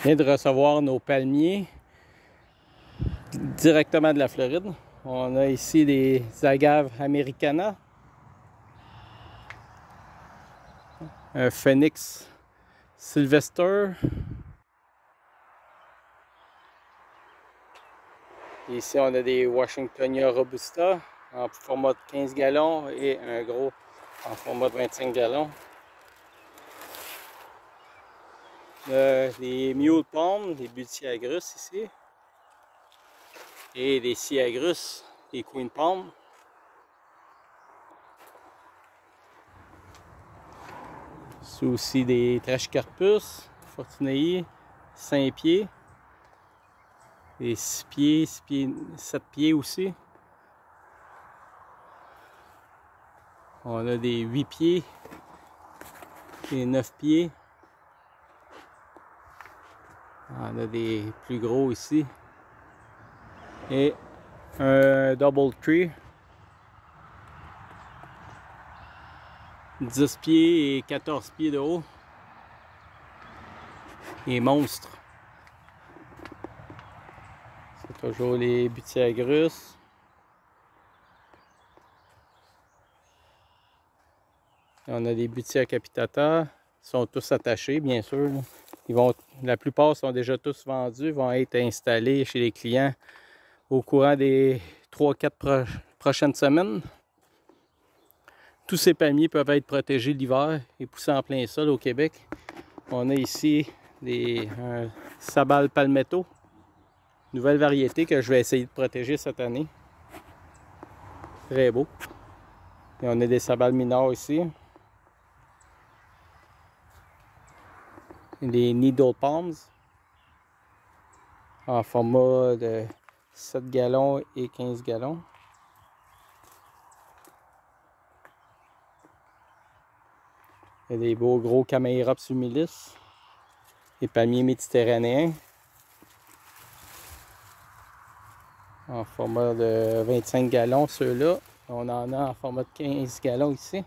Je viens de recevoir nos palmiers directement de la Floride. On a ici des agaves americana, un phoenix sylvester. Ici, on a des Washingtonia robusta en format de 15 gallons et un gros en format de 25 gallons. Des mule palm, des butyragrus ici. Et des ciagrus, des queen palm. C'est aussi des trachycarpus, fortunei, 5 pieds. Des 6 pieds, 7 pieds aussi. On a des 8 pieds et 9 pieds. On a des plus gros ici. Et un double tree. 10 pieds et 14 pieds de haut. Les monstres. C'est toujours les butyragrus. On a des Butia capitata. Ils sont tous attachés, bien sûr. La plupart sont déjà tous vendus, vont être installés chez les clients au courant des 3-4 prochaines semaines. Tous ces palmiers peuvent être protégés l'hiver et poussés en plein sol au Québec. On a ici des Sabal palmetto, nouvelle variété que je vais essayer de protéger cette année. Très beau. Et on a des Sabal mineurs ici. Des needle palms en format de 7 gallons et 15 gallons. Il y a des beaux gros Camairops humilis, des palmiers méditerranéens en format de 25 gallons, ceux-là. On en a en format de 15 gallons ici.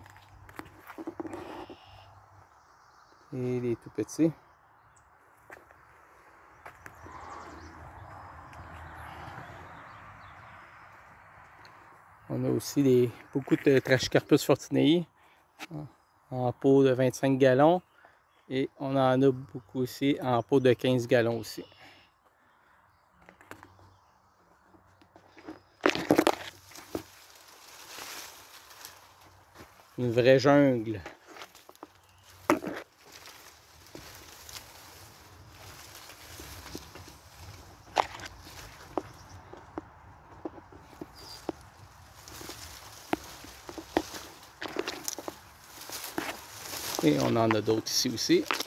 Et les tout petits. On a aussi beaucoup de Trachycarpus fortunei en pot de 25 gallons. Et on en a beaucoup aussi en pot de 15 gallons aussi. Une vraie jungle. Et on en a d'autres ici aussi.